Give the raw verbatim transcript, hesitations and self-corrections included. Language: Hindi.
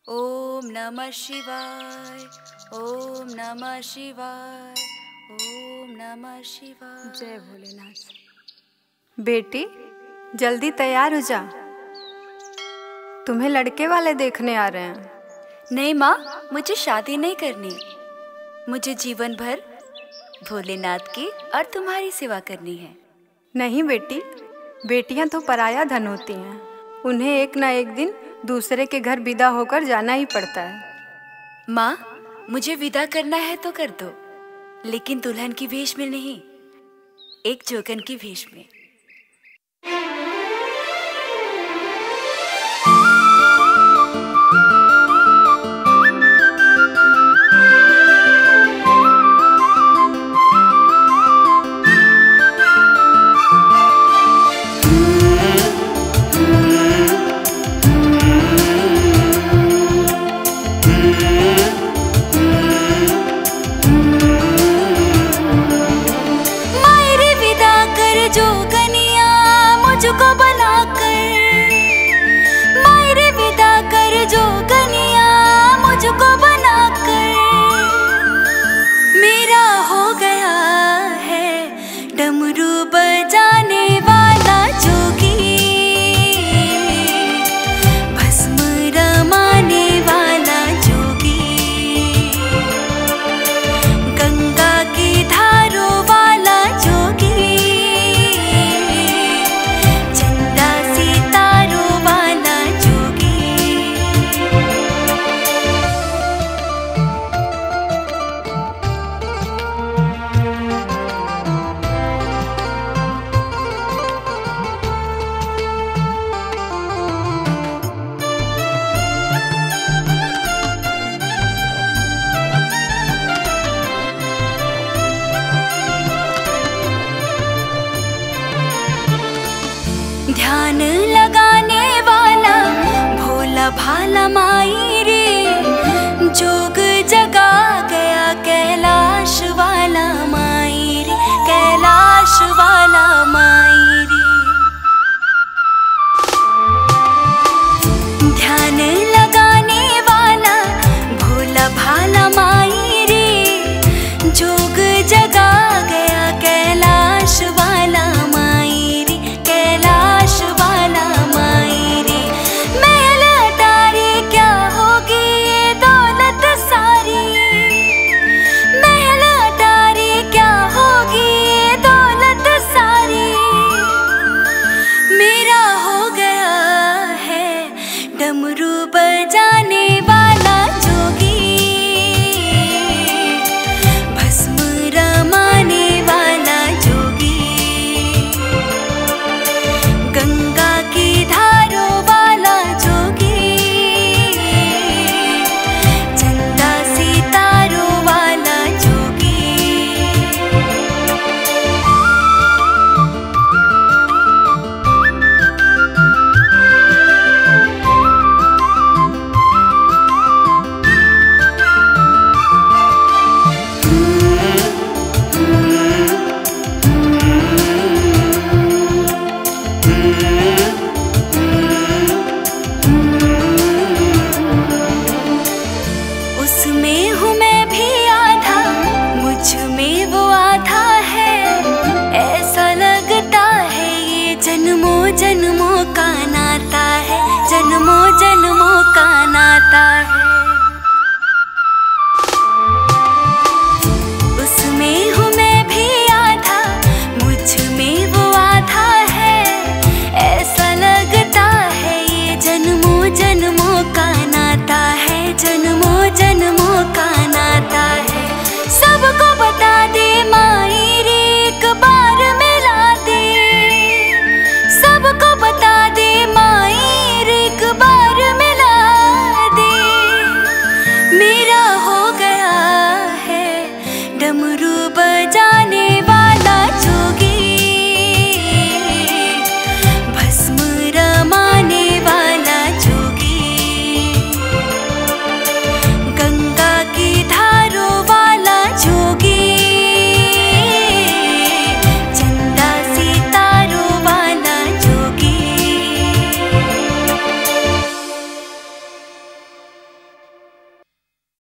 ओम नमः शिवाय, ओम नमः शिवाय, ओम नमः शिवाय। जय भोलेनाथ। बेटी जल्दी तैयार हो जा, तुम्हें लड़के वाले देखने आ रहे हैं। नहीं माँ, मुझे शादी नहीं करनी। मुझे जीवन भर भोलेनाथ की और तुम्हारी सेवा करनी है। नहीं बेटी, बेटियां तो पराया धन होती हैं, उन्हें एक ना एक दिन दूसरे के घर विदा होकर जाना ही पड़ता है। माँ, मुझे विदा करना है तो कर दो, लेकिन दुल्हन की भेष में नहीं, एक जोगन की भेष में। मुझको बनाकर मेरे विदा कर जो गनिया, मुझको बनाकर मेरा हो गया है डमरू बजाने वाला जोगी, भस्म रमाने वाला जोगी, गंगा की धारों वाला जोगी, ध्यान लगाने वाला भोला भाला माई